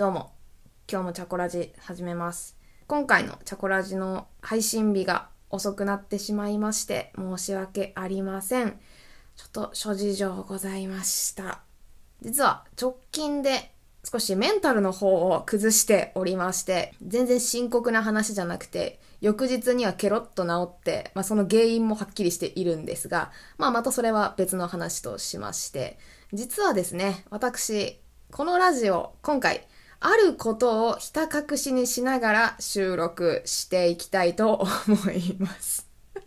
どうも、今日もチャコラジ始めます。今回のチャコラジの配信日が遅くなってしまいまして申し訳ありません。ちょっと諸事情ございました。実は直近で少しメンタルの方を崩しておりまして、全然深刻な話じゃなくて、翌日にはケロッと治って、その原因もはっきりしているんですが、またそれは別の話としまして、実はですね、私、このラジオ、今回、あることをひた隠しにしながら収録していきたいと思います。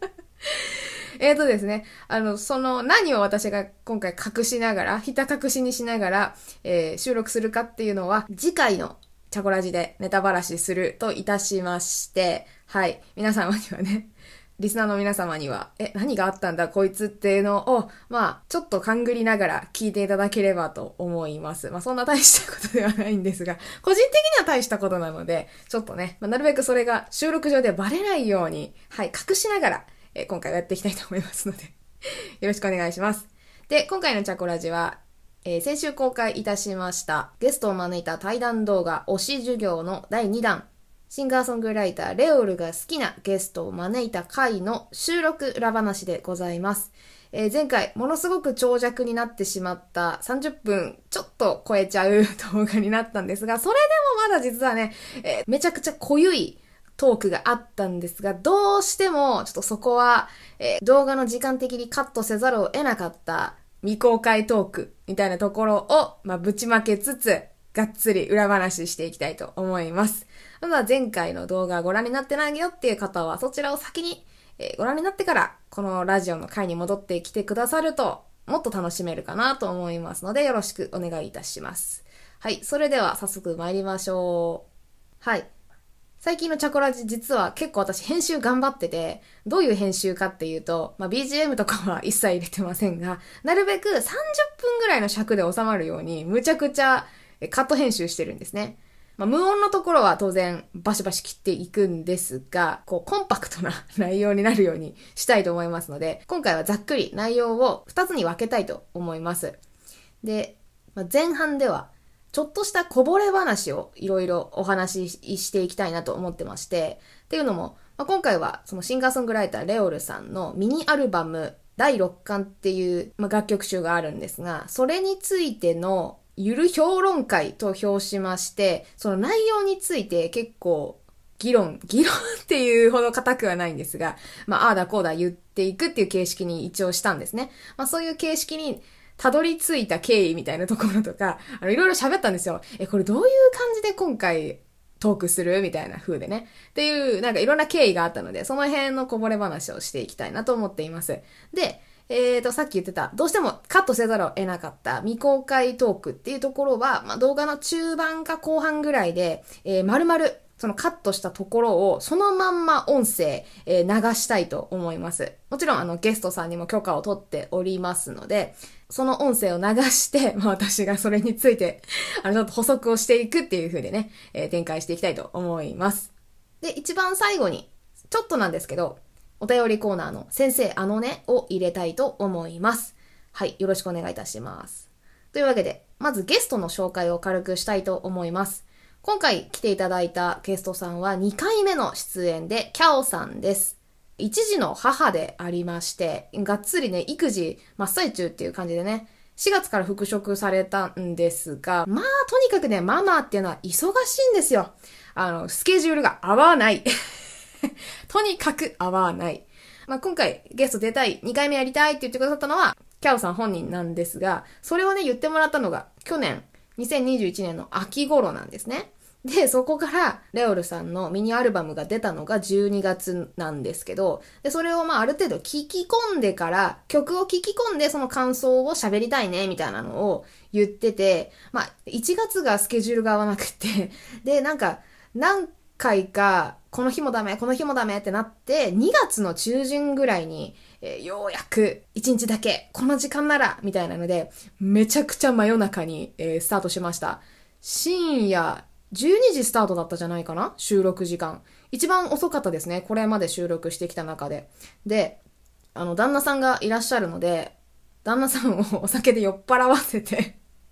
ですね、何を私が今回隠しながら、ひた隠しにしながら、収録するかっていうのは、次回のチャコラジでネタばらしするといたしまして、はい、皆様にはね、リスナーの皆様には、何があったんだこいつっていうのを、ちょっと勘ぐりながら聞いていただければと思います。そんな大したことではないんですが、個人的には大したことなので、ちょっとね、なるべくそれが収録上でバレないように、はい、隠しながら、今回はやっていきたいと思いますので、よろしくお願いします。で、今回のチャコラジは、先週公開いたしました、ゲストを招いた対談動画、推し授業の第2弾、シンガーソングライターレオルが好きなゲストを招いた回の収録裏話でございます。前回ものすごく長尺になってしまった30分ちょっと超えちゃう動画になったんですが、それでもまだ実はね、めちゃくちゃ濃ゆいトークがあったんですが、どうしてもちょっとそこは、動画の時間的にカットせざるを得なかった未公開トークみたいなところを、ぶちまけつつ、がっつり裏話していきたいと思います。まずは前回の動画ご覧になってないよっていう方はそちらを先にご覧になってからこのラジオの回に戻ってきてくださるともっと楽しめるかなと思いますのでよろしくお願いいたします。はい、それでは早速参りましょう。はい。最近のチャコラジ実は結構私編集頑張ってて、どういう編集かっていうと、BGM とかは一切入れてませんが、なるべく30分ぐらいの尺で収まるようにむちゃくちゃカット編集してるんですね。無音のところは当然バシバシ切っていくんですが、コンパクトな内容になるようにしたいと思いますので、今回はざっくり内容を2つに分けたいと思います。で、前半ではちょっとしたこぼれ話をいろいろお話ししていきたいなと思ってまして、っていうのも、今回はそのシンガーソングライターレオルさんのミニアルバム第6巻っていう、楽曲集があるんですが、それについてのゆる評論会と評しまして、その内容について結構議論っていうほど固くはないんですが、ああだこうだ言っていくっていう形式に一応したんですね。そういう形式にたどり着いた経緯みたいなところとか、いろいろ喋ったんですよ。これどういう感じで今回トークするみたいな風でね。っていう、いろんな経緯があったので、その辺のこぼれ話をしていきたいなと思っています。で、さっき言ってた、どうしてもカットせざるを得なかった未公開トークっていうところは、動画の中盤か後半ぐらいで、丸々、そのカットしたところをそのまんま音声、流したいと思います。もちろんゲストさんにも許可を取っておりますので、その音声を流して、私がそれについて、ちょっと補足をしていくっていう風でね、展開していきたいと思います。で、一番最後に、ちょっとなんですけど、お便りコーナーの先生を入れたいと思います。はい、よろしくお願いいたします。というわけで、まずゲストの紹介を軽くしたいと思います。今回来ていただいたゲストさんは2回目の出演でキャオさんです。一児の母でありまして、がっつりね、育児真っ最中っていう感じでね、4月から復職されたんですが、とにかくね、ママっていうのは忙しいんですよ。スケジュールが合わない。とにかく合わない。今回ゲスト出たい、2回目やりたいって言ってくださったのは、キャオさん本人なんですが、それをね、言ってもらったのが、去年、2021年の秋頃なんですね。で、そこから、レオルさんのミニアルバムが出たのが12月なんですけど、で、それをある程度聞き込んでから、曲を聞き込んでその感想を喋りたいね、みたいなのを言ってて、1月がスケジュールが合わなくて、で、何回か、この日もダメってなって、2月の中旬ぐらいに、ようやく1日だけ、この時間なら、みたいなので、めちゃくちゃ真夜中に、スタートしました。深夜12時スタートだったじゃないかな、収録時間。一番遅かったですね、これまで収録してきた中で。で、旦那さんがいらっしゃるので、旦那さんをお酒で酔っ払わせて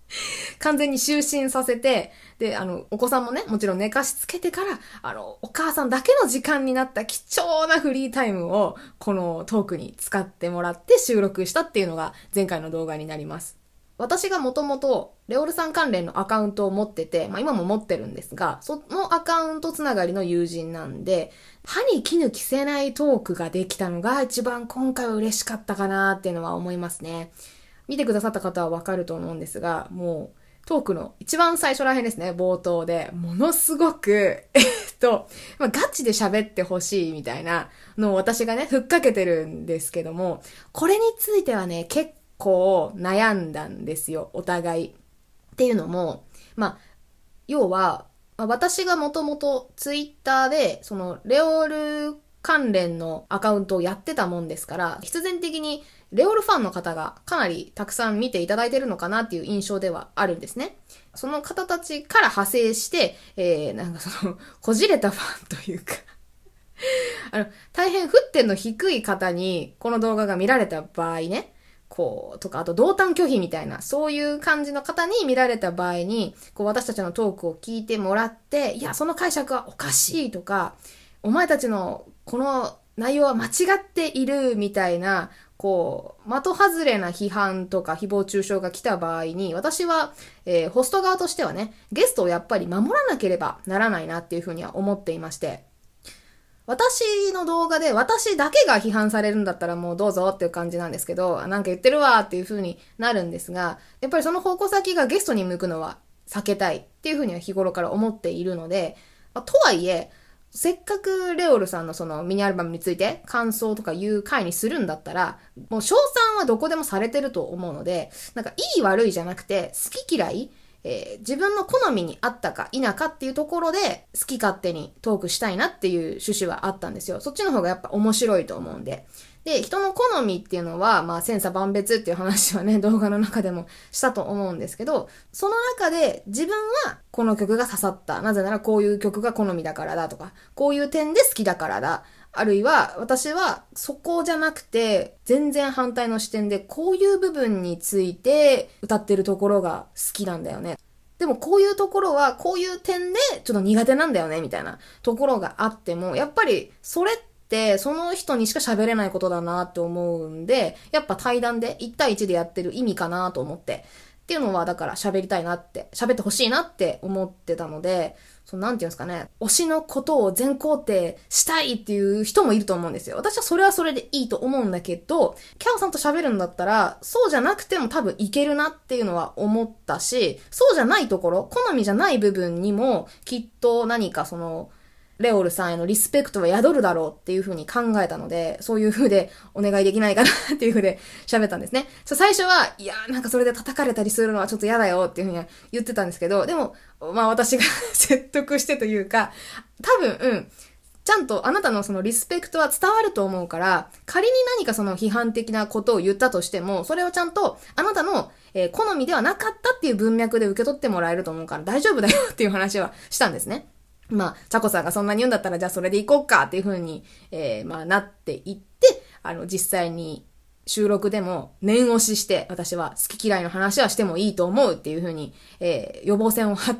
完全に就寝させて、で、お子さんもね、もちろん寝かしつけてから、お母さんだけの時間になった貴重なフリータイムを、このトークに使ってもらって収録したっていうのが前回の動画になります。私がもともとレオルさん関連のアカウントを持ってて、今も持ってるんですが、そのアカウントつながりの友人なんで、歯に衣着せないトークができたのが一番今回は嬉しかったかなっていうのは思いますね。見てくださった方はわかると思うんですが、もうトークの一番最初らへんですね、冒頭で。ものすごく、ガチで喋ってほしいみたいなのを私がね、ふっかけてるんですけども、これについてはね、結構悩んだんですよ、お互い。っていうのも、要は、私がもともとツイッターで、その、レオル関連のアカウントをやってたもんですから、必然的にレオルファンの方がかなりたくさん見ていただいてるのかなっていう印象ではあるんですね。その方たちから派生して、こじれたファンというか大変沸点の低い方にこの動画が見られた場合ね、あと同担拒否みたいな、そういう感じの方に見られた場合に、私たちのトークを聞いてもらって、いや、その解釈はおかしいとか、お前たちのこの内容は間違っているみたいな、的外れな批判とか誹謗中傷が来た場合に、私は、ホスト側としてはね、ゲストをやっぱり守らなければならないなっていうふうには思っていまして、私の動画で私だけが批判されるんだったらもうどうぞっていう感じなんですけど、なんか言ってるわっていう風になるんですが、やっぱりその矛先がゲストに向くのは避けたいっていう風には日頃から思っているので、とはいえ、せっかくレオルさんのそのミニアルバムについて感想とかいう回にするんだったら、もう称賛はどこでもされてると思うので、なんかいい悪いじゃなくて好き嫌い自分の好みに合ったか否かっていうところで好き勝手にトークしたいなっていう趣旨はあったんですよ。そっちの方がやっぱ面白いと思うんで。で、人の好みっていうのは、千差万別っていう話はね、動画の中でもしたと思うんですけど、その中で自分はこの曲が刺さった。なぜならこういう曲が好みだからだとか、こういう点で好きだからだ。あるいは、私はそこじゃなくて、全然反対の視点で、こういう部分について歌ってるところが好きなんだよね。でもこういうところは、こういう点でちょっと苦手なんだよね、みたいなところがあっても、やっぱりそれってその人にしか喋れないことだなって思うんで、やっぱ対談で1対1でやってる意味かなと思って。っていうのは、だから喋りたいなって、喋ってほしいなって思ってたので、なんていうんですかね、推しのことを全肯定したいっていう人もいると思うんですよ。私はそれはそれでいいと思うんだけど、キャオさんと喋るんだったら、そうじゃなくても多分いけるなっていうのは思ったし、そうじゃないところ、好みじゃない部分にも、きっと何かレオルさんへのリスペクトは宿るだろうっていう風に考えたので、そういう風でお願いできないかなっていう風で喋ったんですね。最初は、いやなんかそれで叩かれたりするのはちょっと嫌だよっていう風には言ってたんですけど、でも、私が説得してというか、多分、ちゃんとあなたのそのリスペクトは伝わると思うから、仮に何かその批判的なことを言ったとしても、それをちゃんとあなたの、好みではなかったっていう文脈で受け取ってもらえると思うから大丈夫だよっていう話はしたんですね。チャコさんがそんなに言うんだったら、じゃあそれで行こうかっていう風に、なっていって、実際に収録でも念押しして、私は好き嫌いの話はしてもいいと思うっていう風に、予防線を張って、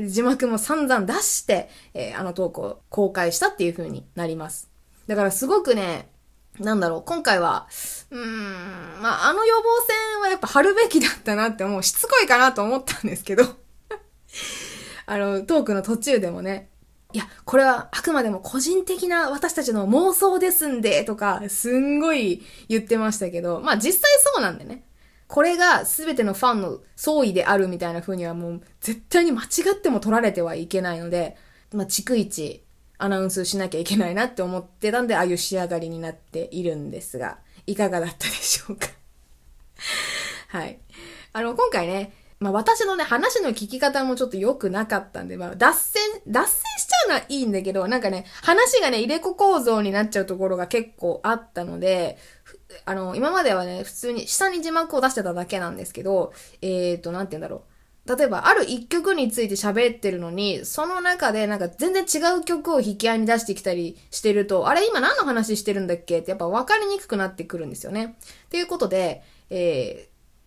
字幕も散々出して、トークを公開したっていう風になります。だからすごくね、今回は、予防線はやっぱ張るべきだったなってしつこいかなと思ったんですけど、トークの途中でもね、いや、これはあくまでも個人的な私たちの妄想ですんで、とか、すんごい言ってましたけど、実際そうなんでね。これが全てのファンの総意であるみたいな風にはもう絶対に間違っても取られてはいけないので、逐一アナウンスしなきゃいけないなって思ってたんで、ああいう仕上がりになっているんですが、いかがだったでしょうか。はい。今回ね、私のね、話の聞き方もちょっと良くなかったんで、脱線しちゃうのはいいんだけど、なんかね、話がね、入れ子構造になっちゃうところが結構あったので、今まではね、普通に下に字幕を出してただけなんですけど、なんて言うんだろう。例えば、ある一曲について喋ってるのに、その中でなんか全然違う曲を引き合いに出してきたりしてると、あれ今何の話してるんだっけってやっぱ分かりにくくなってくるんですよね。っていうことで、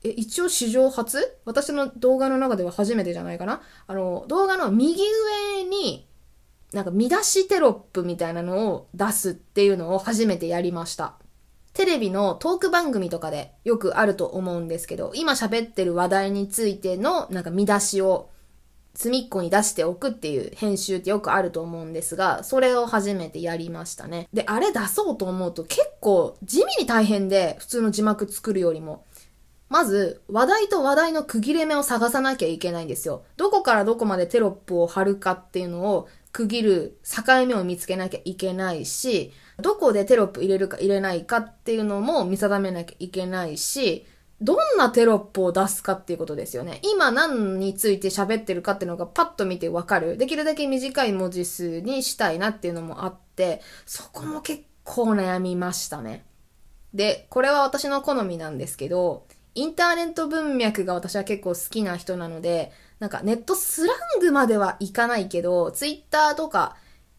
一応史上初？私の動画の中では初めてじゃないかな。動画の右上に、なんか見出しテロップみたいなのを出すっていうのを初めてやりました。テレビのトーク番組とかでよくあると思うんですけど、今喋ってる話題についてのなんか見出しを隅っこに出しておくっていう編集ってよくあると思うんですが、それを初めてやりましたね。で、あれ出そうと思うと結構地味に大変で、普通の字幕作るよりも。まず、話題と話題の区切れ目を探さなきゃいけないんですよ。どこからどこまでテロップを貼るかっていうのを区切る境目を見つけなきゃいけないし、どこでテロップ入れるか入れないかっていうのも見定めなきゃいけないし、どんなテロップを出すかっていうことですよね。今何について喋ってるかっていうのがパッと見てわかる。できるだけ短い文字数にしたいなっていうのもあって、そこも結構悩みましたね。で、これは私の好みなんですけど、インターネット文脈が私は結構好きな人なので、なんかネットスラングまではいかないけど、ツイッターとか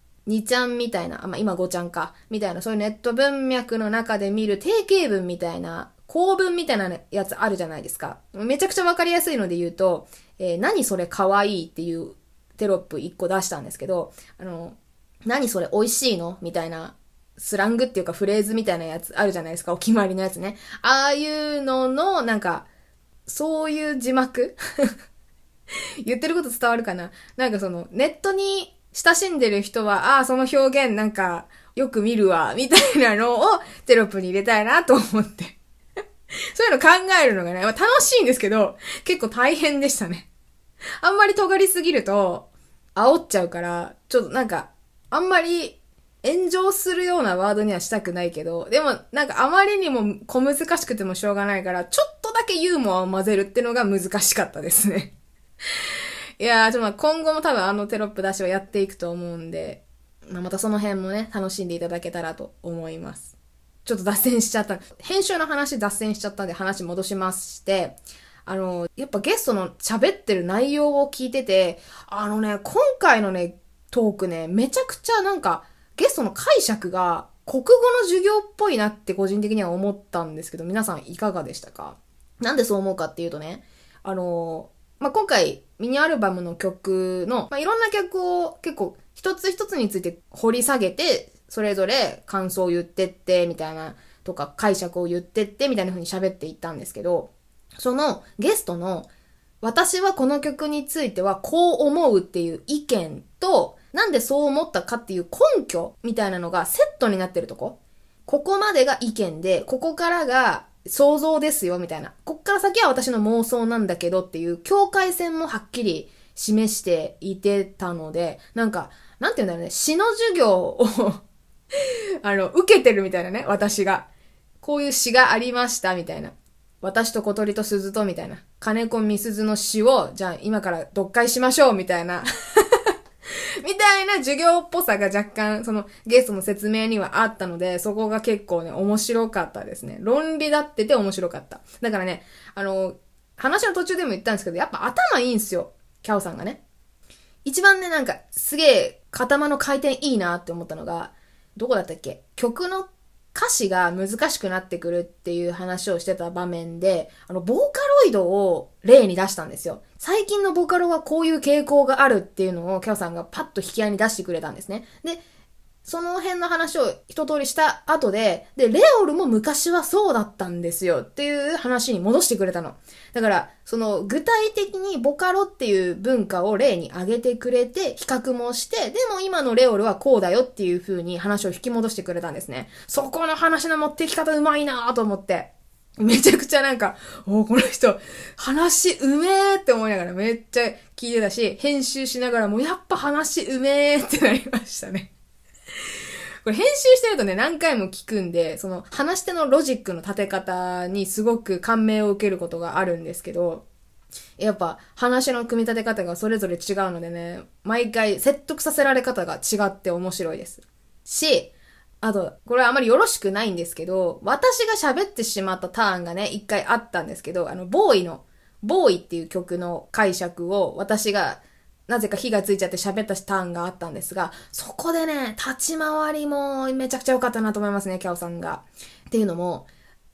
2ちゃんみたいな、今5ちゃんか、みたいなそういうネット文脈の中で見る定型文みたいな、構文みたいなやつあるじゃないですか。めちゃくちゃわかりやすいので言うと、何それかわいいっていうテロップ1個出したんですけど、何それ美味しいのみたいなスラングっていうかフレーズみたいなやつあるじゃないですか。お決まりのやつね。ああいうのの、なんか、そういう字幕言ってること伝わるかな。なんかその、ネットに親しんでる人は、ああ、その表現なんか、よく見るわ、みたいなのをテロップに入れたいなと思って。そういうの考えるのがね、楽しいんですけど、結構大変でしたね。あんまり尖りすぎると、煽っちゃうから、ちょっとなんか、あんまり炎上するようなワードにはしたくないけど、でもなんかあまりにも小難しくてもしょうがないから、ちょっとだけユーモアを混ぜるってのが難しかったですね。いやー、今後も多分あのテロップ出しはやっていくと思うんで、またその辺もね、楽しんでいただけたらと思います。ちょっと脱線しちゃった。編集の話脱線しちゃったんで話戻しまして、やっぱゲストの喋ってる内容を聞いてて、今回のね、トークね、めちゃくちゃなんか、ゲストの解釈が国語の授業っぽいなって個人的には思ったんですけど、皆さんいかがでしたか？なんでそう思うかっていうとね、今回ミニアルバムの曲の、いろんな曲を結構一つ一つについて掘り下げて、それぞれ感想を言ってって、みたいな、とか解釈を言ってって、みたいな風に喋っていったんですけど、そのゲストの私はこの曲についてはこう思うっていう意見と、なんでそう思ったかっていう根拠みたいなのがセットになってるとこ。ここまでが意見で、ここからが想像ですよみたいな。こっから先は私の妄想なんだけどっていう境界線もはっきり示していてたので、なんて言うんだろうね、詩の授業を受けてるみたいなね、私が。こういう詩がありましたみたいな。私と小鳥と鈴とみたいな。金子みすずの詩を、じゃあ今から読解しましょうみたいな。みたいな授業っぽさが若干、そのゲストの説明にはあったので、そこが結構ね、面白かったですね。論理立ってて面白かった。だからね、話の途中でも言ったんですけど、やっぱ頭いいんすよ。キャオさんがね。一番ね、なんか、すげえ、頭の回転いいなって思ったのが、どこだったっけ？曲の歌詞が難しくなってくるっていう話をしてた場面で、ボーカロイドを例に出したんですよ。最近のボカロはこういう傾向があるっていうのをキャオさんがパッと引き合いに出してくれたんですね。で、その辺の話を一通りした後で、レオルも昔はそうだったんですよっていう話に戻してくれたの。だから、その具体的にボカロっていう文化を例に挙げてくれて、比較もして、でも今のレオルはこうだよっていう風に話を引き戻してくれたんですね。そこの話の持ってき方うまいなぁと思って。めちゃくちゃなんか、この人、話うめーって思いながらめっちゃ聞いてたし、編集しながらもやっぱ話うめーってなりましたね。これ編集してるとね、何回も聞くんで、その話し手のロジックの立て方にすごく感銘を受けることがあるんですけど、やっぱ話の組み立て方がそれぞれ違うのでね、毎回説得させられ方が違って面白いです。し、あと、これはあまりよろしくないんですけど、私が喋ってしまったターンがね、一回あったんですけど、ボーイっていう曲の解釈を私がなぜか火がついちゃって喋ったターンがあったんですが、そこでね、立ち回りもめちゃくちゃ良かったなと思いますね、キャオさんが。っていうのも、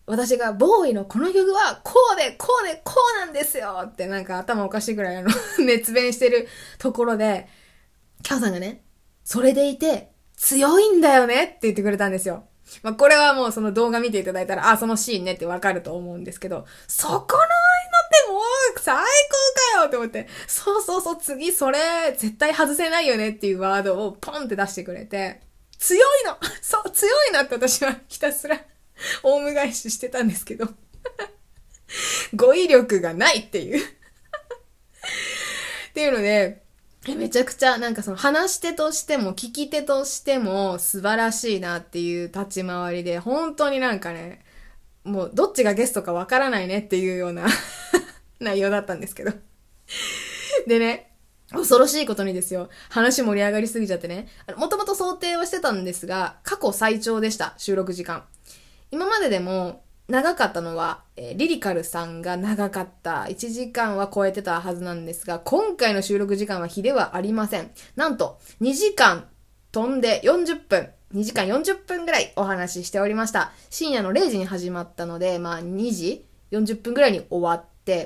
私がボーイのこの曲はこうでこうでこうなんですよってなんか頭おかしいぐらい熱弁してるところで、キャオさんがね、それでいて強いんだよねって言ってくれたんですよ。まあ、これはもうその動画見ていただいたら、そのシーンねってわかると思うんですけど、そこの愛のってもう最高かよって思って、そうそうそう、次それ絶対外せないよねっていうワードをポンって出してくれて、強いのそう、強いなって私はひたすらオウム返ししてたんですけど、語彙力がないっていうっていうので、めちゃくちゃなんかその話し手としても聞き手としても素晴らしいなっていう立ち回りで、本当になんかね、もうどっちがゲストかわからないねっていうような内容だったんですけど。でね、恐ろしいことにですよ、話盛り上がりすぎちゃってね、もともと想定はしてたんですが、過去最長でした、収録時間。今まででも長かったのは、リリカルさんが長かった。1時間は超えてたはずなんですが、今回の収録時間は比ではありません。なんと、2時間飛んで40分。2時間40分ぐらいお話ししておりました。深夜の0時に始まったので、2時40分ぐらいに終わって、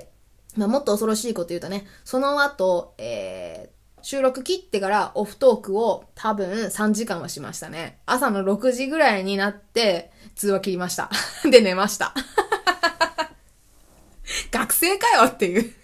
もっと恐ろしいこと言うとね、その後、収録切ってからオフトークを多分3時間はしましたね。朝の6時ぐらいになって通話切りました。で寝ました。学生かよっていう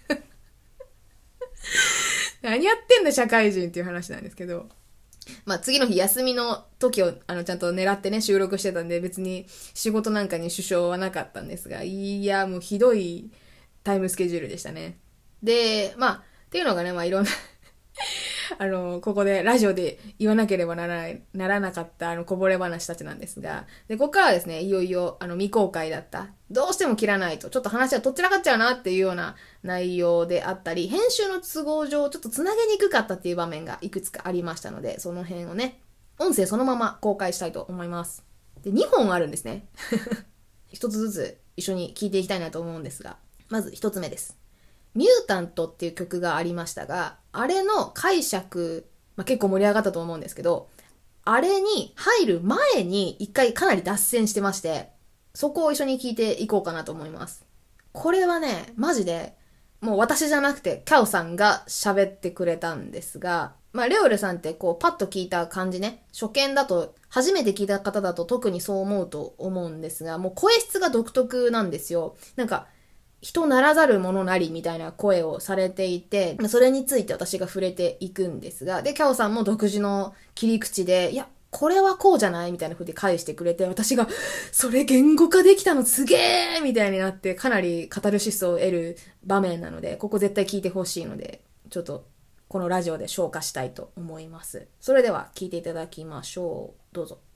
何やってんだ社会人っていう話なんですけど。次の日休みの時をちゃんと狙ってね収録してたんで別に仕事なんかに支障はなかったんですが、いやもうひどいタイムスケジュールでしたね。で、っていうのがね、いろんなここでラジオで言わなければならなかったこぼれ話たちなんですが、で、ここからはですね、いよいよ未公開だった。どうしても切らないと、ちょっと話はとっちらかっちゃうなっていうような内容であったり、編集の都合上ちょっとつなげにくかったっていう場面がいくつかありましたので、その辺をね、音声そのまま公開したいと思います。で、2本あるんですね。一つずつ一緒に聞いていきたいなと思うんですが、まず一つ目です。ミュータントっていう曲がありましたが、あれの解釈、結構盛り上がったと思うんですけど、あれに入る前に一回かなり脱線してまして、そこを一緒に聞いていこうかなと思います。これはね、マジで、もう私じゃなくて、キャオさんが喋ってくれたんですが、レオルさんってパッと聞いた感じね、初見だと、初めて聞いた方だと特にそう思うと思うんですが、もう声質が独特なんですよ。なんか、人ならざる者なりみたいな声をされていて、それについて私が触れていくんですが、で、キャオさんも独自の切り口で、いや、これはこうじゃないみたいな風に返してくれて、私が、それ言語化できたのすげーみたいになって、かなりカタルシスを得る場面なので、ここ絶対聞いてほしいので、ちょっと、このラジオで消化したいと思います。それでは聞いていただきましょう。どうぞ。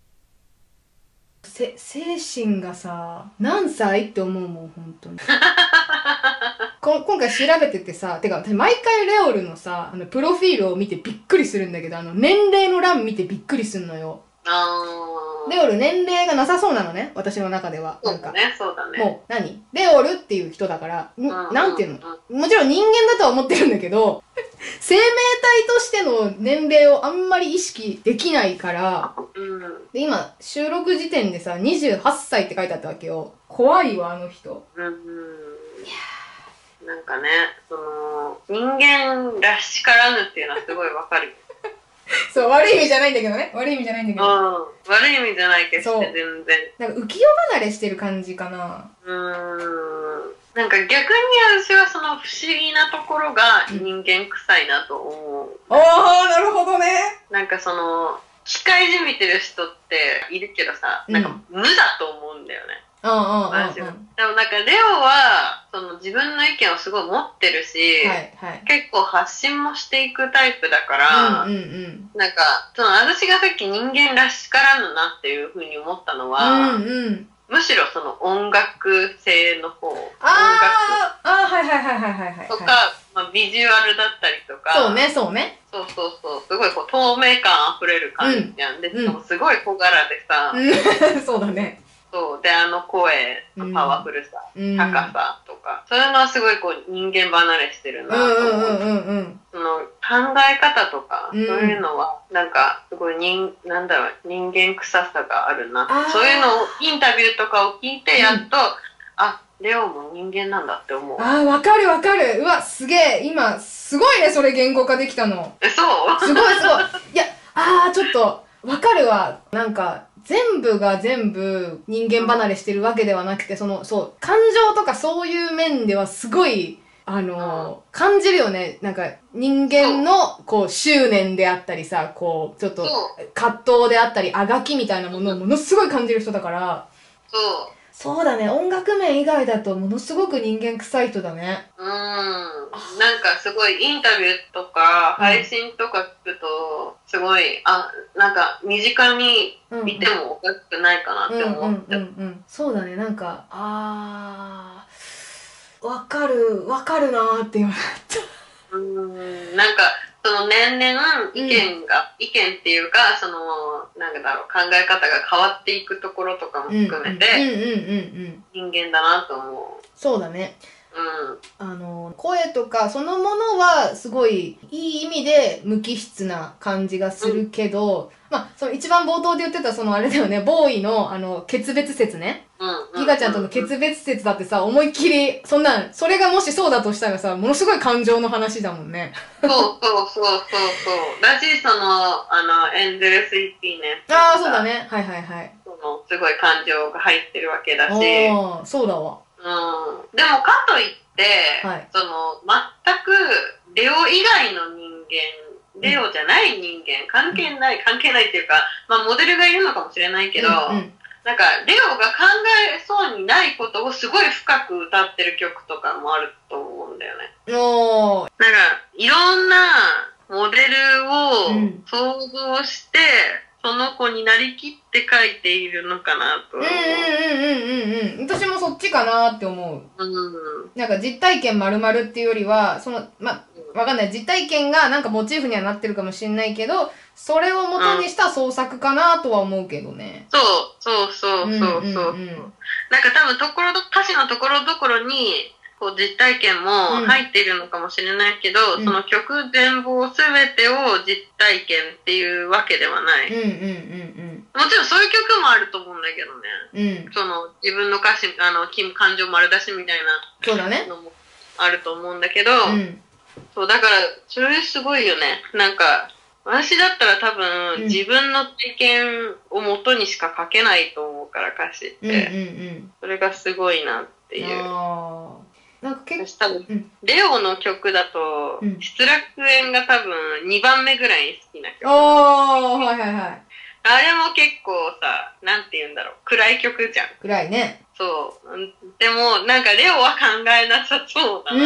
精神がさ、何歳って思うもん、本当に。今回調べててさ、てか、毎回レオルのさ、プロフィールを見てびっくりするんだけど、年齢の欄見てびっくりすんのよ。レオル年齢がなさそうなのね、私の中では。 そうだね、そうだね。 もう、レオルっていう人だから、なんていうの、もちろん人間だとは思ってるんだけど、生命体としての年齢をあんまり意識できないから、で、今、収録時点でさ、28歳って書いてあったわけよ。怖いわ、あの人。いやなんかね、人間らしからぬっていうのはすごいわかる。 そう、悪い意味じゃないんだけどね。悪い意味じゃないんだけど。 悪い意味じゃないけど、全然。 なんか浮世離れしてる感じかな。 なんか逆に私はその不思議なところが人間臭いなと思う。 なるほどね。 なんか機械じみてる人っているけどさ、なんか無だと思うんだよね。でもなんかレオは自分の意見をすごい持ってるし、結構発信もしていくタイプだから、なんか私がさっき人間らしからぬなっていうふうに思ったのは、むしろ音楽性の方、音楽とか、ビジュアルだったりとか、そう、すごい透明感あふれる感じじゃん。で、すごい小柄でさ、 そうだね。 そうで、声のパワフルさ、高さとか、そういうのはすごい人間離れしてるなと思う。考え方とかそういうのは、なんか、すごいなんだろう、人間臭さがあるな。そういうのを、インタビューとかを聞いて、やっと、あ、レオも人間なんだって思う。 わかるわかる。うわ、すげえ。今、すごいね、それ言語化できたの。 そうすごいすごい。いや、ちょっと、わかるわ。なんか、全部が全部人間離れしてるわけではなくて、そう、感情とかそういう面ではすごい、感じるよね。なんか、人間の、こう、執念であったりさ、こう、ちょっと、葛藤であったり、あがきみたいなものをものすごい感じる人だから、そうだね。音楽面以外だとものすごく人間臭い人だね。 なんかすごいインタビューとか配信とか聞くと、すごい、なんか身近にいてもおかしくないかなって思って。 そうだね。なんか、わかるなーって言われた。 なんか、その年々意見っていうか、その、なんだろう、考え方が変わっていくところとかも含めて、人間だなと思う。 そうだね。声とかそのものはすごいいい意味で無機質な感じがするけど、その一番冒頭で言ってたそのあれだよね、ボーイの決別説ね。ギガちゃんとの決別説だってさ、思いっきり、それがもしそうだとしたらさ、ものすごい感情の話だもんね。 そう。だし、エンゼルスイッティね。 そうだね。はい。 すごい感情が入ってるわけだし。 そうだわ。 でもかといって、その、全く、レオ以外の人間、レオじゃない人間、関係ないっていうか、モデルがいるのかもしれないけど、なんか、レオが考えそうにないことをすごい深く歌ってる曲とかもあると思うんだよね。なんか、いろんなモデルを想像して、その子になりきって書いているのかなと。 私もそっちかなって思う。なんか実体験丸々っていうよりは、わかんない。実体験がなんかモチーフにはなってるかもしれないけど、それを元にした創作かなとは思うけどね。 そう。なんか多分歌詞のところどころに、こう実体験も入っているのかもしれないけど、その曲全部すべてを実体験っていうわけではない。もちろんそういう曲もあると思うんだけどね。その自分の歌詞、感情丸出しみたいなのもあると思うんだけど、そう、だから、それすごいよね。なんか、私だったら多分、自分の体験を元にしか書けないと思うから、歌詞って。それがすごいなっていう。なんか結構、レオの曲だと、失楽園が多分2番目ぐらいに好きな曲。あれも結構さ、なんて言うんだろう、暗い曲じゃん。 暗いね。 そう。でも、なんかレオは考えなさそうだな。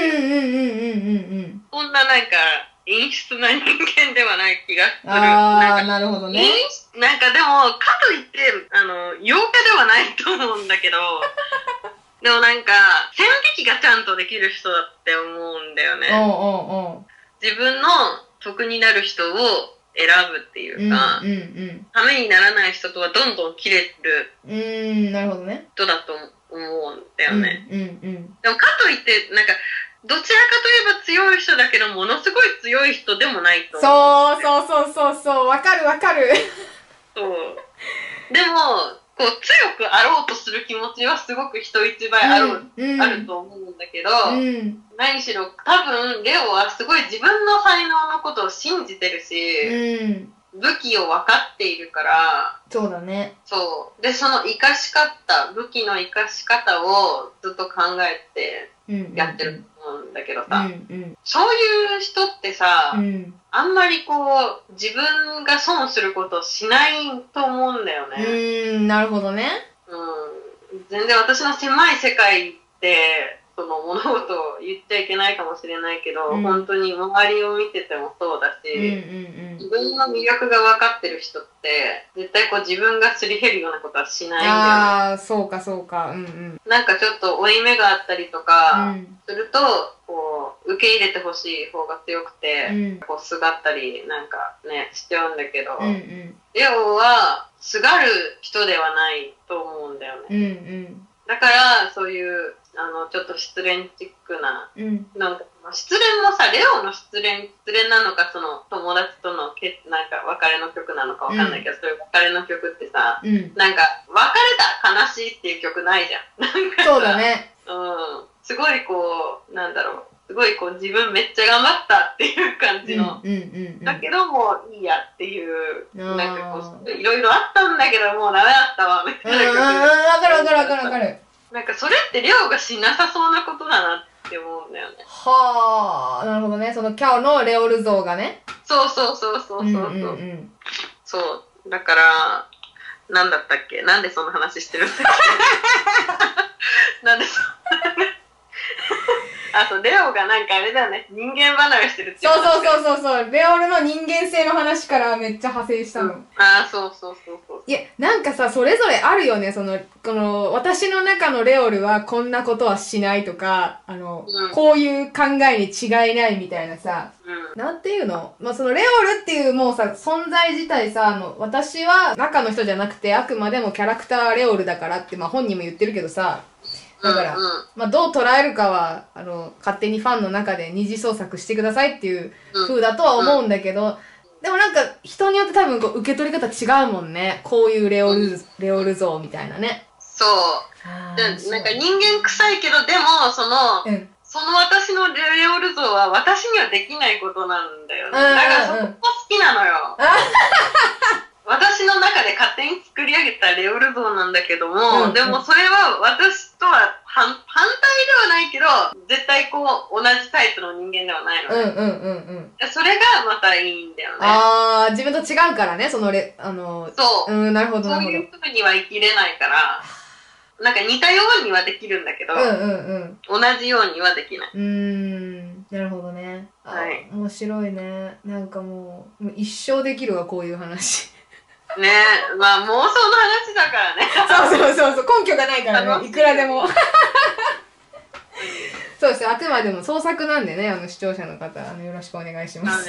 そんななんか、陰湿な人間ではない気がする。 なるほどね。 なんかでも、かといって、陽キャではないと思うんだけど、でもなんか、線引きがちゃんとできる人だって思うんだよね。自分の得になる人を選ぶっていうか、ためにならない人とはどんどん切れるなるほどね。 人だと思うんだよね。でもかといって、なんか、どちらかといえば強い人だけど、ものすごい強い人でもないと思う。 そう、わかる。 そう。でも、こう、強くあろうとする気持ちはすごく人一倍あると思うんだけど、何しろ多分、レオはすごい自分の才能のことを信じてるし、武器を分かっているから、 そうだね。 そう。で、その武器の生かし方をずっと考えてやってると思うんだけどさ、そういう人ってさ、あんまりこう、自分が損することをしないと思うんだよね。 なるほどね。 全然私の狭い世界で、その物事を言っちゃいけないかもしれないけど、本当に周りを見ててもそうだし、自分の魅力が分かってる人って、絶対こう自分がすり減るようなことはしないんだよね。 そうか。 なんかちょっと負い目があったりとか、すると、こう、受け入れてほしい方が強くて、こう、すがったりなんかね、しちゃうんだけど、レオは、すがる人ではないと思うんだよね。だから、そういうちょっと失恋チックな、 なんか、失恋もさ、レオの失恋なのか、その友達とのなんか別れの曲なのかわかんないけど、そういう別れの曲ってさ、なんか、別れた悲しいっていう曲ないじゃん。なんかそうだね。 すごいこう、なんだろう。すごいこう自分めっちゃ頑張ったっていう感じの、だけどもういいやっていう、なんかこう、いろいろあったんだけどもうダメだったわ、みたいな曲。 わかる。 なんかそれってレオがしなさそうなことだなって思うんだよね。 はあ、なるほどね。そのキャオのレオル像がね。 そう。そう。だから、なんだったっけ？なんでその話してるんだっけ？なんでそう、レオがなんかあれだよね、人間離れしてるっていう。 そう。レオルの人間性の話からめっちゃ派生したの。 そう。 いや、なんかさ、それぞれあるよね、この、私の中のレオルはこんなことはしないとか、こういう考えに違いないみたいなさ、なんていうの？そのレオルっていうもうさ、存在自体さ、私は中の人じゃなくて、あくまでもキャラクターレオルだからって、本人も言ってるけどさ、だから、どう捉えるかは、勝手にファンの中で二次創作してくださいっていう風だとは思うんだけど、でもなんか、人によって多分受け取り方違うもんね。こういうレオル像みたいなね。 そう。なんか人間臭いけど、でも、その私のレオル像は私にはできないことなんだよね。だからそこが好きなのよ。私の中で勝手に作り上げたレオル像なんだけども、でもそれは私とは反対ではないけど、絶対こう同じタイプの人間ではないのね。それがまたいいんだよね。 自分と違うからね、そう。なるほど。 そういう風には生きれないから、なんか似たようにはできるんだけど、同じようにはできない。 なるほどね。 はい。 面白いね。なんかもう一生できるわ、こういう話。 ねえ、妄想の話だからね。 そう、根拠がないからね、いくらでも。そうですよ、あくまでも創作なんでね、視聴者の方、よろしくお願いします。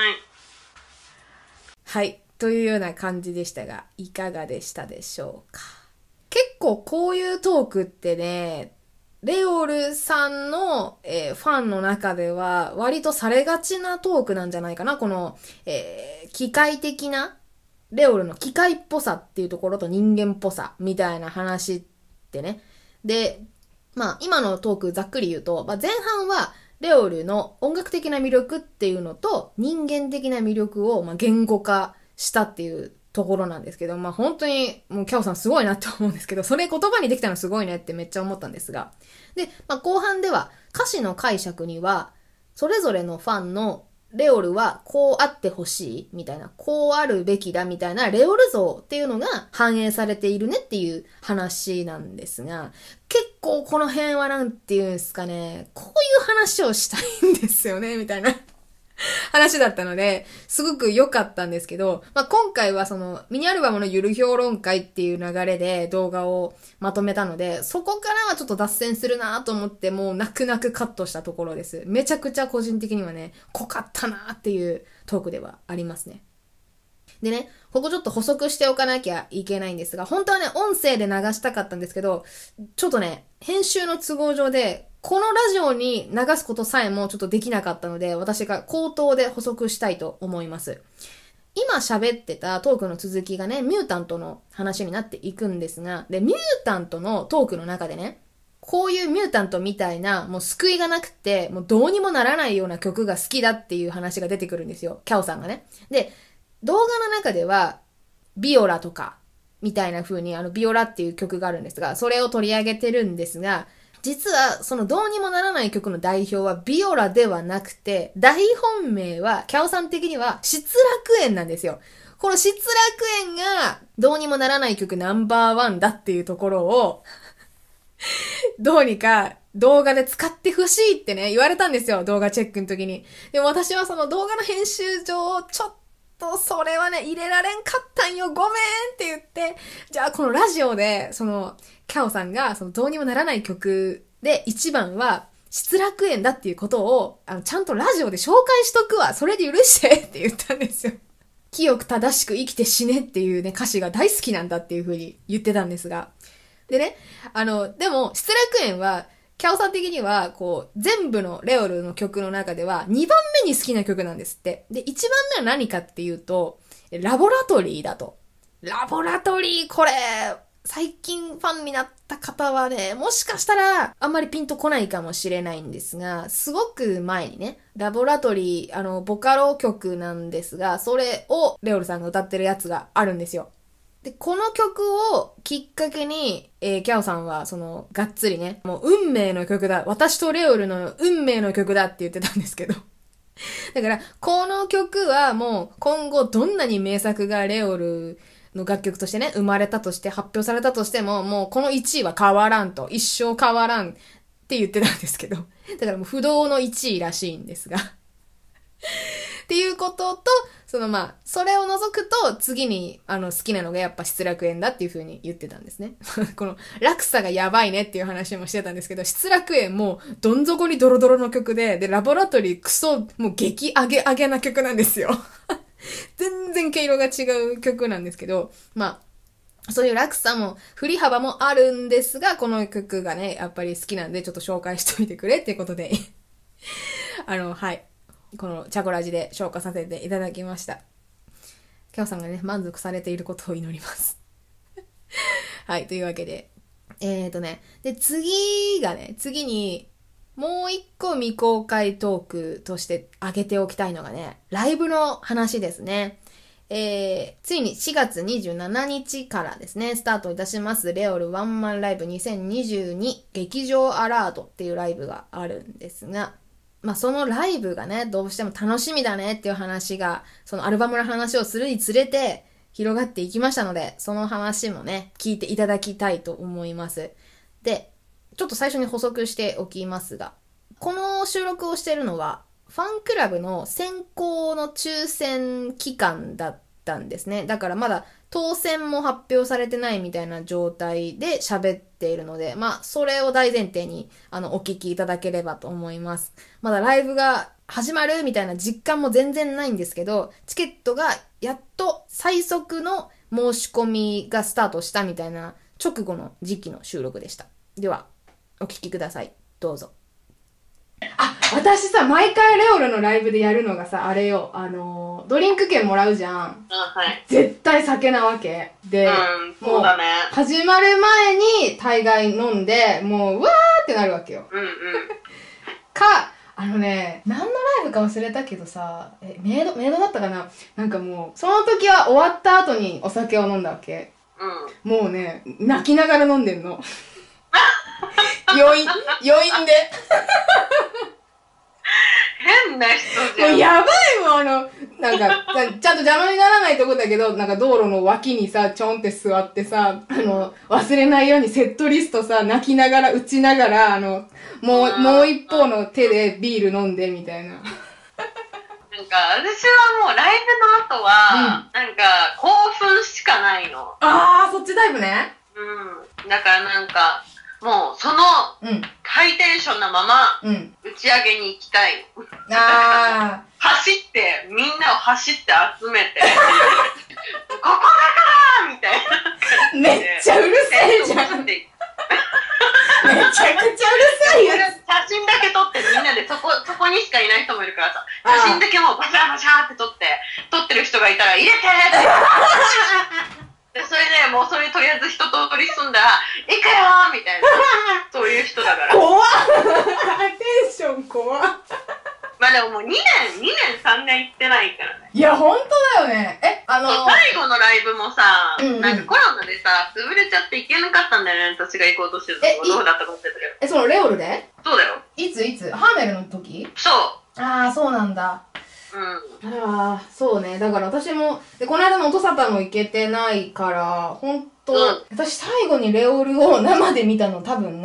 はい、というような感じでしたが、いかがでしたでしょうか。結構こういうトークってね、レオルさんの、ファンの中では割とされがちなトークなんじゃないかな。この、機械的なレオルの機械っぽさっていうところと人間っぽさみたいな話ってね。で、今のトークざっくり言うと、前半はレオルの音楽的な魅力っていうのと人間的な魅力を言語化したっていうところなんですけど、本当にもうキャオさんすごいなって思うんですけど、それ言葉にできたのすごいねってめっちゃ思ったんですが。で、後半では歌詞の解釈には、それぞれのファンのレオルはこうあってほしいみたいな、こうあるべきだみたいなレオル像っていうのが反映されているねっていう話なんですが、結構この辺はなんていうんですかね、こういう話をしたいんですよねみたいな話だったので、すごく良かったんですけど、今回はそのミニアルバムのゆる評論会っていう流れで動画をまとめたので、そこからはちょっと脱線するなと思って、もう泣く泣くカットしたところです。めちゃくちゃ個人的にはね、濃かったなっていうトークではありますね。でね、ここちょっと補足しておかなきゃいけないんですが、本当はね、音声で流したかったんですけど、ちょっとね、編集の都合上で、このラジオに流すことさえもちょっとできなかったので、私が口頭で補足したいと思います。今喋ってたトークの続きがね、ミュータントの話になっていくんですが、で、ミュータントのトークの中でね、こういうミュータントみたいな、もう救いがなくて、もうどうにもならないような曲が好きだっていう話が出てくるんですよ。キャオさんがね。で、動画の中では、ビオラとか、みたいな風にビオラっていう曲があるんですが、それを取り上げてるんですが、実はそのどうにもならない曲の代表はビオラではなくて、大本命は、キャオさん的には失楽園なんですよ。この失楽園がどうにもならない曲ナンバーワンだっていうところを、どうにか動画で使ってほしいってね、言われたんですよ、動画チェックの時に。でも私はその動画の編集上、ちょっとそれはね、入れられんかったんよ、ごめんって言って、じゃあこのラジオで、キャオさんがどうにもならない曲で一番は失楽園だっていうことを、ちゃんとラジオで紹介しとくわ、それで許してって言ったんですよ。清く正しく生きて死ねっていうね、歌詞が大好きなんだっていう風に言ってたんですが。でね、でも、失楽園は、 キャオさん的には、こう、全部のレオルの曲の中では、2番目に好きな曲なんですって。で、1番目は何かっていうと、ラボラトリーだと。ラボラトリー、これ、最近ファンになった方はね、もしかしたら、あんまりピンとこないかもしれないんですが、すごく前にね、ラボラトリー、ボカロ曲なんですが、それをレオルさんが歌ってるやつがあるんですよ。で、この曲をきっかけに、キャオさんは、がっつりね、もう運命の曲だ。私とレオルの運命の曲だって言ってたんですけど。だから、この曲はもう今後どんなに名作がレオルの楽曲としてね、生まれたとして発表されたとしても、もうこの1位は変わらんと、一生変わらんって言ってたんですけど。だからもう不動の1位らしいんですが。っていうことと、それを除くと、次に、好きなのがやっぱ失楽園だっていう風に言ってたんですね。この、落差がやばいねっていう話もしてたんですけど、失楽園も、どん底にドロドロの曲で、ラボラトリークソ、もう激上げ上げな曲なんですよ。全然毛色が違う曲なんですけど、そういう落差も、振り幅もあるんですが、この曲がね、やっぱり好きなんで、ちょっと紹介しといてくれっていうことで、はい。このチャコラジで紹介させていただきました。キャオさんがね、満足されていることを祈ります。はい、というわけで。で、次に、もう一個未公開トークとして挙げておきたいのがね、ライブの話ですね。ついに4月27日からですね、スタートいたします、レオルワンマンライブ2022劇場アラートっていうライブがあるんですが、そのライブがね、どうしても楽しみだねっていう話が、そのアルバムの話をするにつれて広がっていきましたので、その話もね、聞いていただきたいと思います。で、ちょっと最初に補足しておきますが、この収録をしているのは、ファンクラブの選考の抽選期間だったんですね。だからまだ当選も発表されてないみたいな状態で喋っているので、それを大前提に、お聞きいただければと思います。まだライブが始まるみたいな実感も全然ないんですけど、チケットがやっと最速の申し込みがスタートしたみたいな直後の時期の収録でした。では、お聞きください。どうぞ。私さ、毎回レオルのライブでやるのがさ、あれよ、ドリンク券もらうじゃん。 はい。 絶対酒なわけ。で、 そうだね。 始まる前に大概飲んで、もう、うわーってなるわけよ。何のライブか忘れたけどさ、メイドだったかな？なんかもう、その時は終わった後にお酒を飲んだわけ。もうね、泣きながら飲んでんの。余韻で。 変な人じゃん。 もうやばいもん、なんか、ちゃんと邪魔にならないとこだけど、なんか道路の脇にさ、ちょんって座ってさ、忘れないようにセットリストさ、泣きながら、打ちながら、もう一方の手でビール飲んで、みたいな。 なんか、私はもうライブの後は、なんか、興奮しかないの。 そっちタイプね。 だからなんか、もう、その、ハイテンションなまま、打ち上げに行きたい。走って、みんなを走って集めて、ここだからみたいな。 めっちゃうるさいじゃん。めちゃくちゃうるさいよ。 写真だけ撮ってみんなでそこにしかいない人もいるからさ、写真だけもうバシャバシャって撮ってる人がいたら入れてってで、それでもうそれとりあえず一通り済んだら、行くよーみたいな、そういう人だから。 怖っテンション怖っでももう2年3年行ってないからね。 いや、ほんとだよね。 最後のライブもさ、なんかコロナでさ、潰れちゃって行けなかったんだよね、私が行こうとしてるとこ。どうだったか忘れたけど。 そのレオルで？ そうだよ。 いつハーメルの時？ そう。 そうなんだ。そうね。だから私も、この間の音沙汰も行けてないから、ほんと、私最後にレオルを生で見たの多分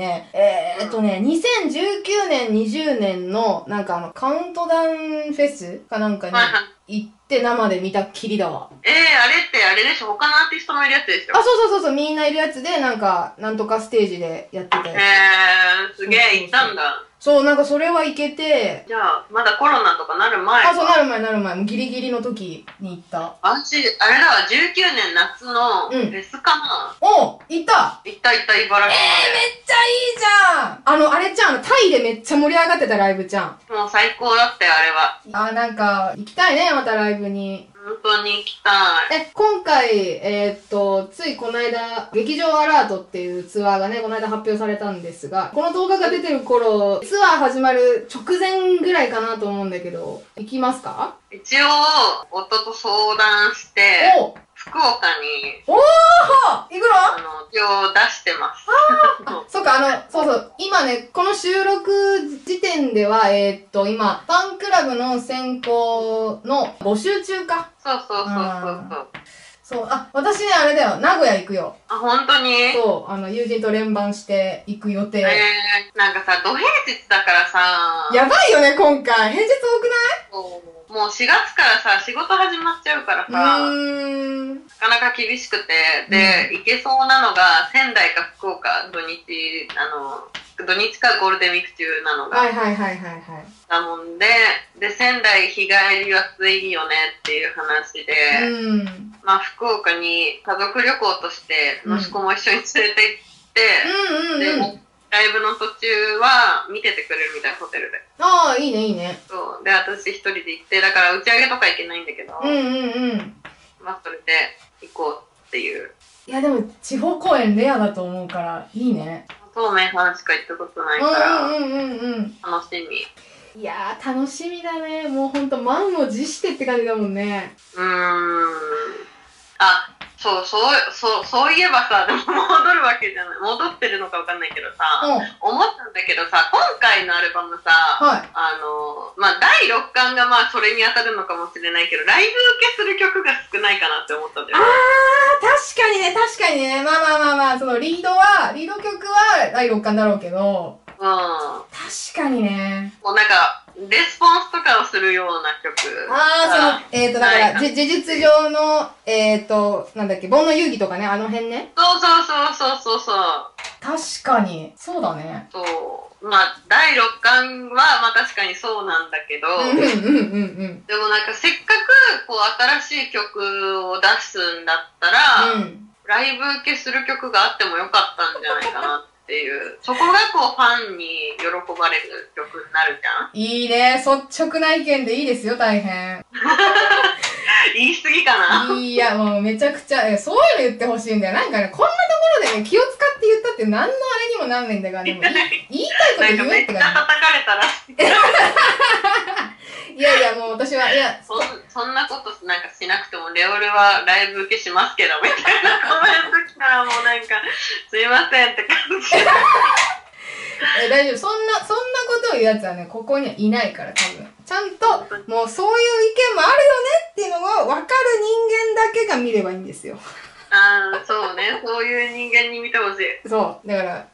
ね、2019年、20年の、なんかカウントダウンフェスかなんかに行って生で見たきりだわ。 あれってあれでしょ、他のアーティストもいるやつでしょ。 あ、そう、みんないるやつで、なんか、なんとかステージでやってたやつ。すげえ、行ったんだ。 そう、なんかそれは行けて。 じゃあ、まだコロナとかなる前か。そう、なる前。もうギリギリの時に行った。 私、あれだわ、19年夏のフェスかな。 お、行った。 行った、茨城まで。 めっちゃいいじゃん。あれじゃん、タイでめっちゃ盛り上がってたライブじゃん。 もう最高だったよ、あれは。 なんか、行きたいね、またライブに。 本当に行きたい。 今回、ついこの間、劇場アラートっていうツアーがね、この間発表されたんですが、この動画が出てる頃、ツアー始まる直前ぐらいかなと思うんだけど、行きますか？ 一応、夫と相談して、福岡に、 行くの？ 一応出してます。 そうか、そう、今ね、この収録時点では、今、ファンクラブの選考の募集中か。 そう。 そう、私ね、あれだよ、名古屋行くよ。 あ、本当に？ そう、友人と連番して行く予定。 なんかさ、土平日だからさ。 やばいよね、今回。平日多くない？ そう。もう4月からさ、仕事始まっちゃうからさ、なかなか厳しくて、で、行けそうなのが、仙台か福岡、土日かゴールデンウィーク中なのが。だもんで、仙台日帰りはついよねっていう話で、まあ福岡に家族旅行として、息子も一緒に連れて行って、で、ライブの途中は見ててくれるみたいな、ホテルで。 ああ、いいね。 そう。で、私一人で行って、だから打ち上げとか行けないんだけど、まあそれで行こうっていう。 いやでも、地方公演レアだと思うから、いいね。 そうめん話しか行ったことないから、楽しみ。 いやー、楽しみだね。もうほんと、満を持してって感じだもんね。 そういえばさ、でも戻るわけじゃない。戻ってるのかわかんないけどさ、思ったんだけどさ、今回のアルバムさ、まあ、第6巻がまあ、それに当たるのかもしれないけど、ライブ受けする曲が少ないかなって思ったんだよね。 確かにね。まあ、そのリード曲は第6巻だろうけど、確かにね。 もうなんか、レスポンスとかをするような曲。 だから、事実上の、なんだっけ、煩悩遊戯とかね、あの辺ね。 そう。 確かに。そうだね。 そう。まあ、第6巻は、まあ確かにそうなんだけど、でもなんかせっかく、こう、新しい曲を出すんだったら、ライブ受けする曲があってもよかったんじゃないかなっていう、そこがこう、ファンに喜ばれる曲になるじゃん。 いいね。率直な意見でいいですよ、大変。 言い過ぎかな？ いや、もうめちゃくちゃ、そういうの言ってほしいんだよ。なんかね、こんなところでね、気を使って言ったって何のあれにもなんないんだから、でも言いたいこと言えって感じ。 めっちゃ叩かれたら。 いや、もう私は、 そんなことなんかしなくても、レオルはライブ受けしますけど、みたいなコメント来たらもうなんか、すいませんって感じ。 大丈夫。そんなことを言うやつはね、ここにはいないから、多分。ちゃんと、もうそういう意見もあるよねっていうのが分かる人間だけが見ればいいんですよ。 そうね。そういう人間に見てほしい。 そう。だから、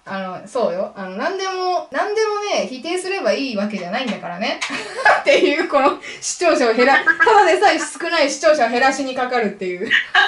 そうよ。何でもね、否定すればいいわけじゃないんだからね。っていう、この視聴者をただでさえ少ない視聴者を減らしにかかるっていう。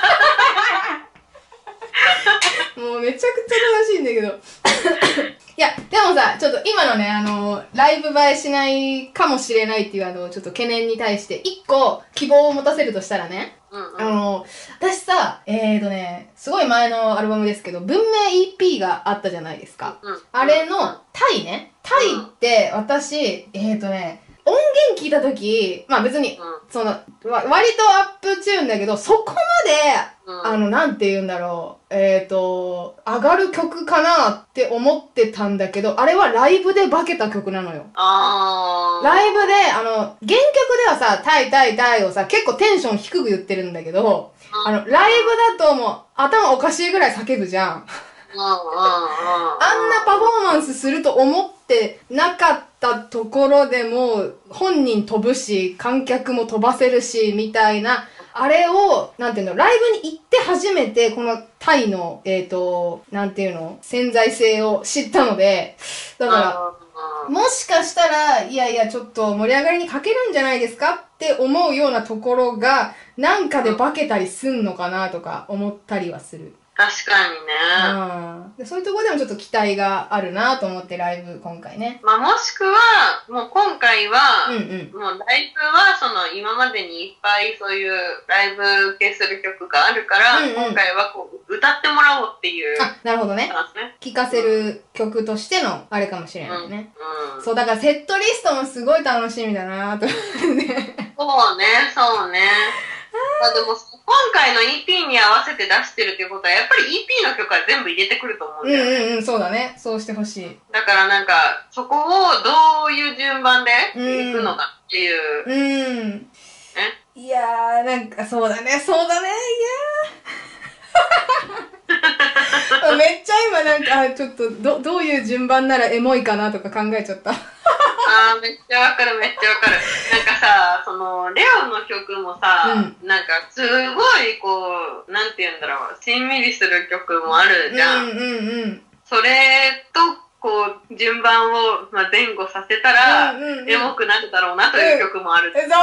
もうめちゃくちゃ正しいんだけど。いや、でもさ、ちょっと今のね、ライブ映えしないかもしれないっていうちょっと懸念に対して、一個希望を持たせるとしたらね、私さ、すごい前のアルバムですけど、文明 EP があったじゃないですか。あれの、タイね。タイって、私、音源聞いたとき、まあ別に、割とアップチューンだけど、そこまで、なんて言うんだろう、上がる曲かなって思ってたんだけど、あれはライブで化けた曲なのよ。ライブで、原曲ではさ、タイをさ、結構テンション低く言ってるんだけど、ライブだともう、頭おかしいぐらい叫ぶじゃん。あんなパフォーマンスすると思ってなかったところでも、本人飛ぶし、観客も飛ばせるし、みたいな、あれを、なんていうの、ライブに行って初めて、このタイの、なんていうの、潜在性を知ったので、だから、 もしかしたら、いやいや、ちょっと盛り上がりに欠けるんじゃないですかって思うようなところが、なんかで化けたりすんのかなとか思ったりはする。 確かにね。 でそういうところでもちょっと期待があるなと思ってライブ今回ね。 まあもしくは、もう今回は、もうライブはその今までにいっぱいそういうライブ系する曲があるから、今回はこう歌ってもらおうっていう。 あ、なるほどね。聴かせる曲としてのあれかもしれないね。そう、だからセットリストもすごい楽しみだなと思ってね。 そうね、そうね。まあでも今回の EP に合わせて出してるっていうことはやっぱり EP の曲は全部入れてくると思うんだよね。そうだね。そうしてほしい。だからなんかそこをどういう順番でいくのかっていう。 いやーなんかそうだね、そうだね、いやー。めっちゃ今なんかちょっとどういう順番ならエモいかなとか考えちゃった。 めっちゃわかる、めっちゃわかる。なんかさ、その、レオの曲もさ、なんかすごいこう、なんて言うんだろう、しんみりする曲もあるじゃん。それと、こう、順番を、まあ、前後させたら、エモくなるだろうなという曲もある。そう。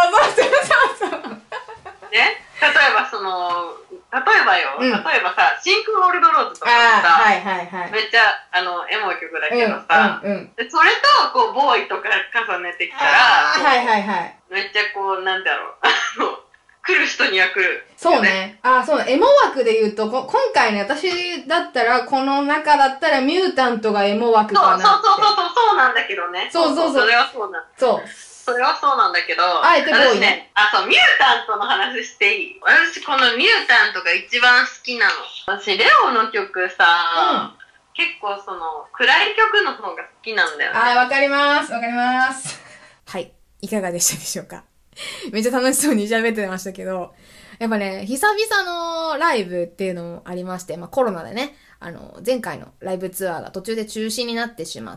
ね、例えばその、例えばさ、シンク・オールド・ローズとかさ、めっちゃエモい曲だけどさ、でそれとこうボーイとか重ねてきたら、めっちゃこう、なんだろう、来る人には来る。 そうね。そうね。エモ枠で言うと、今回ね、私だったら、この中だったらミュータントがエモ枠かなって。 そうなんだけどね。それはそうなんだ。それはそうなんだけど、 あえてボーイね。 そう、ミュータントの話していい？私、このミュータントが一番好きなの。私、レオの曲さ、結構その、暗い曲の方が好きなんだよね。 わかります。わかります。はい。いかがでしたでしょうか？めっちゃ楽しそうに喋ってましたけど、やっぱね、久々のライブっていうのもありまして、まあコロナでね、前回のライブツアーが途中で中止になってしまって、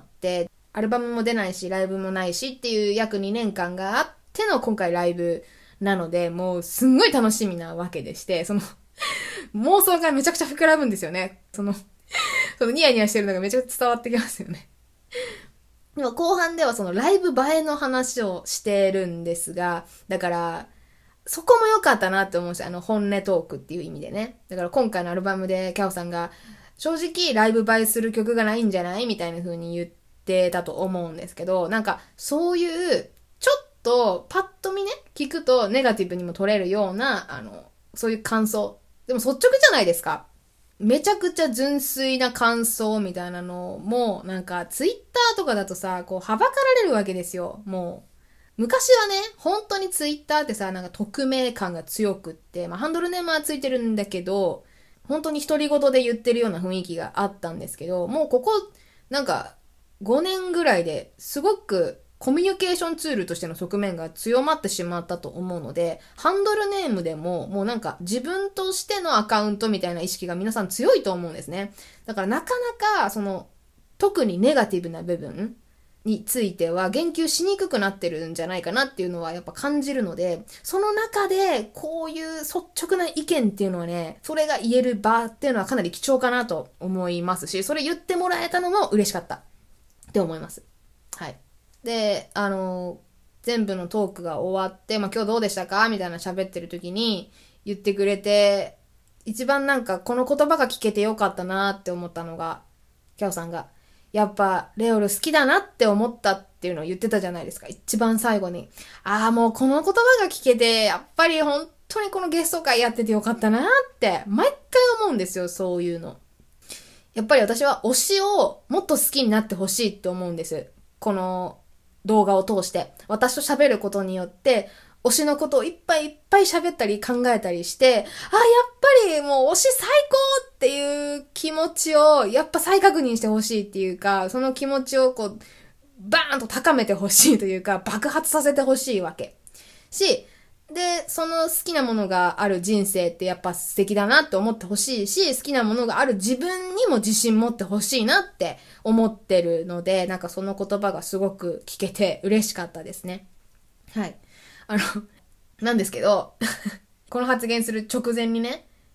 アルバムも出ないし、ライブもないしっていう約2年間があっての今回ライブなので、もうすんごい楽しみなわけでして、その、妄想がめちゃくちゃ膨らむんですよね。そのニヤニヤしてるのがめちゃくちゃ伝わってきますよね。でも後半ではそのライブ映えの話をしてるんですが、だから、そこも良かったなって思うんですよ。本音トークっていう意味でね。だから今回のアルバムでキャオさんが、正直ライブ映えする曲がないんじゃないみたいな風に言ってたと思うんですけど、なんかそういう、ちょっとパッと見ね、聞くとネガティブにも取れるような、そういう感想。でも率直じゃないですか。めちゃくちゃ純粋な感想みたいなのも、なんかツイッターとかだとさ、こう、はばかられるわけですよ。もう。昔はね、本当にツイッターってさ、なんか匿名感が強くって、まあハンドルネームはついてるんだけど、本当に独り言で言ってるような雰囲気があったんですけど、もうここ、なんか、5年ぐらいですごくコミュニケーションツールとしての側面が強まってしまったと思うので、ハンドルネームでももうなんか自分としてのアカウントみたいな意識が皆さん強いと思うんですね。だからなかなかその特にネガティブな部分については言及しにくくなってるんじゃないかなっていうのはやっぱ感じるので、その中でこういう率直な意見っていうのはね、それが言える場っていうのはかなり貴重かなと思いますし、それ言ってもらえたのも嬉しかったって思います。はい。で、全部のトークが終わって、まあ、今日どうでしたかみたいな喋ってる時に言ってくれて、一番なんかこの言葉が聞けてよかったなって思ったのが、キャオさんが、やっぱレオル好きだなって思ったっていうのを言ってたじゃないですか。一番最後に。もうこの言葉が聞けて、やっぱり本当にこのゲスト会やっててよかったなって毎回思うんですよ、そういうの。やっぱり私は推しをもっと好きになってほしいって思うんです。この動画を通して。私と喋ることによって、推しのことをいっぱいいっぱい喋ったり考えたりして、やっぱりもう推し最高っていう気持ちをやっぱ再確認してほしいっていうか、その気持ちをこう、バーンと高めてほしいというか、爆発させてほしいわけ。で、その好きなものがある人生ってやっぱ素敵だなって思ってほしいし、好きなものがある自分にも自信持ってほしいなって思ってるので、なんかその言葉がすごく聞けて嬉しかったですね。はい。なんですけど、この発言する直前にね、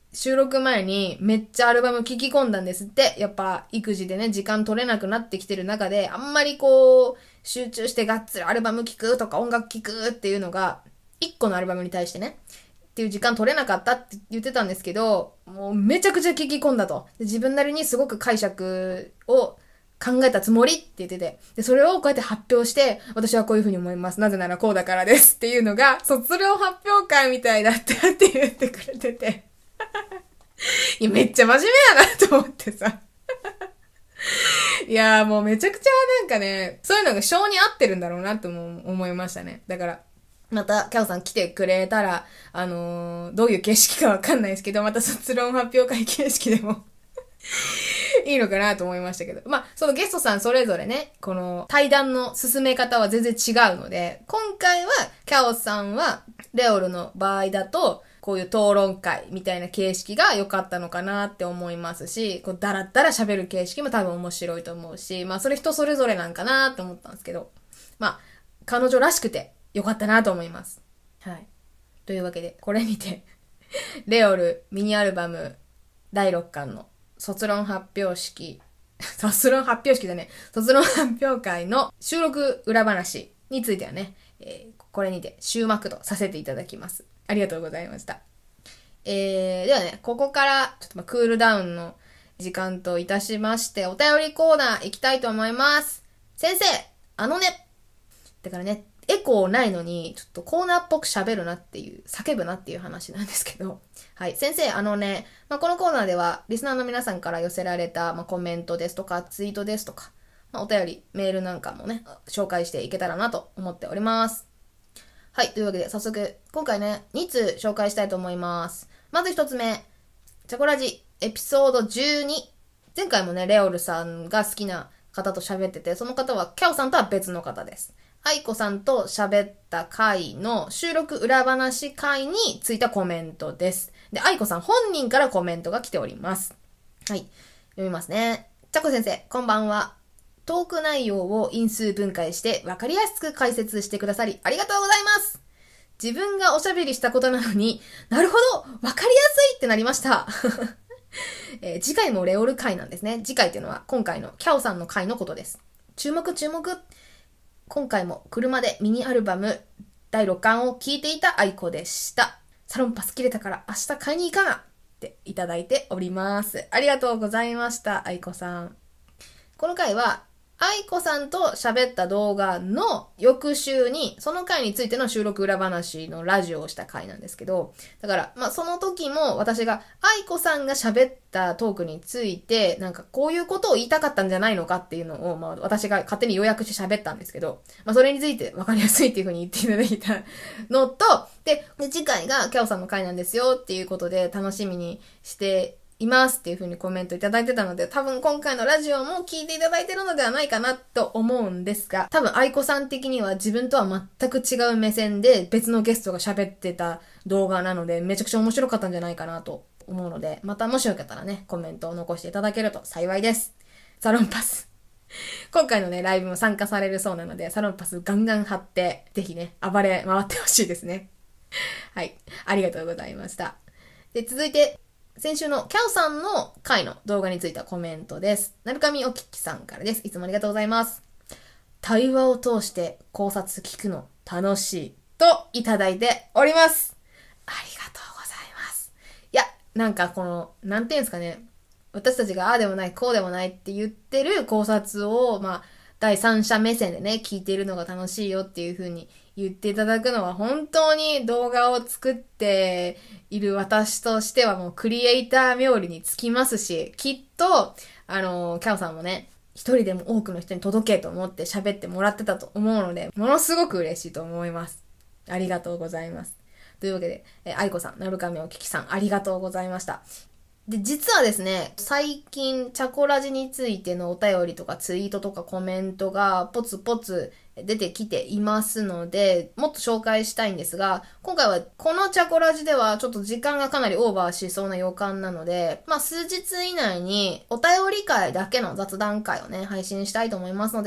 収録前にめっちゃアルバム聴き込んだんですって。やっぱ育児でね、時間取れなくなってきてる中で、あんまりこう、集中してがっつりアルバム聴くとか音楽聴くっていうのが、1個のアルバムに対してね、っていう時間取れなかったって言ってたんですけど、もうめちゃくちゃ聴き込んだと。で自分なりにすごく解釈を考えたつもりって言ってて、で、それをこうやって発表して、私はこういうふうに思います。なぜならこうだからですっていうのが、卒業発表会みたいだったって言ってくれてて。いや、めっちゃ真面目やなと思ってさ。いやーもうめちゃくちゃなんかね、そういうのが性に合ってるんだろうなとも思いましたね。だから、また、キャオさん来てくれたら、どういう形式かわかんないですけど、また卒論発表会形式でもいいのかなと思いましたけど。まあ、そのゲストさんそれぞれね、この対談の進め方は全然違うので、今回は、キャオさんは、レオルの場合だと、こういう討論会みたいな形式が良かったのかなって思いますし、こうダラダラ喋る形式も多分面白いと思うし、まあそれ人それぞれなんかなって思ったんですけど、まあ、彼女らしくて良かったなと思います。はい。というわけで、これにて、レオルミニアルバム第6巻の卒論発表式卒論発表会の収録裏話についてはね、これにて終幕とさせていただきます。ありがとうございました。ではね、ここからちょっとクールダウンの時間といたしまして、お便りコーナー行きたいと思います。先生、だからね、エコーないのに、ちょっとコーナーっぽく喋るなっていう、叫ぶなっていう話なんですけど。はい。先生、このコーナーでは、リスナーの皆さんから寄せられた、コメントですとか、ツイートですとか、お便り、メールなんかもね、紹介していけたらなと思っております。はい。というわけで、早速、今回ね、2通紹介したいと思います。まず1つ目、チャコラジ、エピソード12。前回もね、レオルさんが好きな方と喋ってて、その方は、キャオさんとは別の方です。アイコさんと喋った回の収録裏話回についたコメントです。で、アイコさん本人からコメントが来ております。はい。読みますね。チャコ先生、こんばんは。トーク内容を因数分解して分かりやすく解説してくださりありがとうございます。自分がおしゃべりしたことなのに、なるほど分かりやすいってなりました。次回もレオル回なんですね。次回っていうのは今回のキャオさんの回のことです。注目。今回も車でミニアルバム第6巻を聴いていた愛子でした。サロンパス切れたから明日買いに行かなっていただいております。ありがとうございました、愛子さん。この回は愛子さんと喋った動画の翌週にその回についての収録裏話のラジオをした回なんですけど、だからその時も私が愛子さんが喋ったトークについてなんかこういうことを言いたかったんじゃないのかっていうのを私が勝手に予約して喋ったんですけど、それについて分かりやすいっていう風に言っていただいたのと、で次回がキャオさんの回なんですよっていうことで楽しみにしていますっていう風にコメントいただいてたので、多分今回のラジオも聞いていただいてるのではないかなと思うんですが、多分愛子さん的には自分とは全く違う目線で別のゲストが喋ってた動画なので、めちゃくちゃ面白かったんじゃないかなと思うので、またもしよかったらね、コメントを残していただけると幸いです。サロンパス。今回のね、ライブも参加されるそうなので、サロンパスガンガン貼って、ぜひね、暴れ回ってほしいですね。はい。ありがとうございました。で、続いて、先週のキャオさんの回の動画についたコメントです。なるかみおききさんからです。いつもありがとうございます。対話を通して考察聞くの楽しいといただいております。ありがとうございます。いや、なんかなんていうんですかね。私たちがああでもない、こうでもないって言ってる考察を、第三者目線でね、聞いているのが楽しいよっていう風に言っていただくのは本当に動画を作っている私としてはもうクリエイター冥利につきますし、きっと、キャオさんもね、一人でも多くの人に届けと思って喋ってもらってたと思うので、ものすごく嬉しいと思います。ありがとうございます。というわけで、愛子さん、なるかみおききさん、ありがとうございました。で、実はですね、最近、チャコラジについてのお便りとかツイートとかコメントがポツポツ出てきていますので、もっと紹介したいんですが、今回はこのチャコラジではちょっと時間がかなりオーバーしそうな予感なので、数日以内にお便り会だけの雑談会をね、配信したいと思いますので、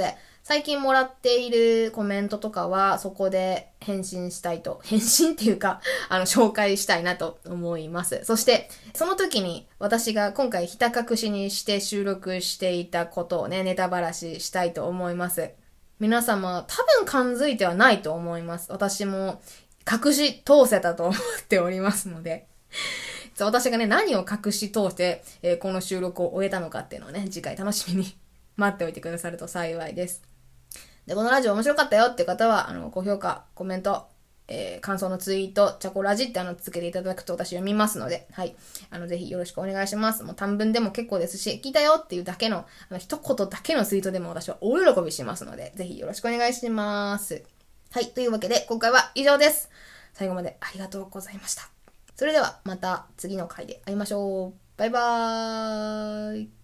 最近もらっているコメントとかはそこで返信っていうか、紹介したいなと思います。そして、その時に私が今回ひた隠しにして収録していたことをね、ネタばらししたいと思います。皆様、多分感づいてはないと思います。私も隠し通せたと思っておりますので。私がね、何を隠し通して、この収録を終えたのかっていうのをね、次回楽しみに待っておいてくださると幸いです。で、このラジオ面白かったよっていう方は、高評価、コメント、感想のツイート、チャコラジってつけていただくと私読みますので、はい。ぜひよろしくお願いします。もう短文でも結構ですし、聞いたよっていうだけの、一言だけのツイートでも私は大喜びしますので、ぜひよろしくお願いします。はい。というわけで、今回は以上です。最後までありがとうございました。それではまた次の回で会いましょう。バイバーイ。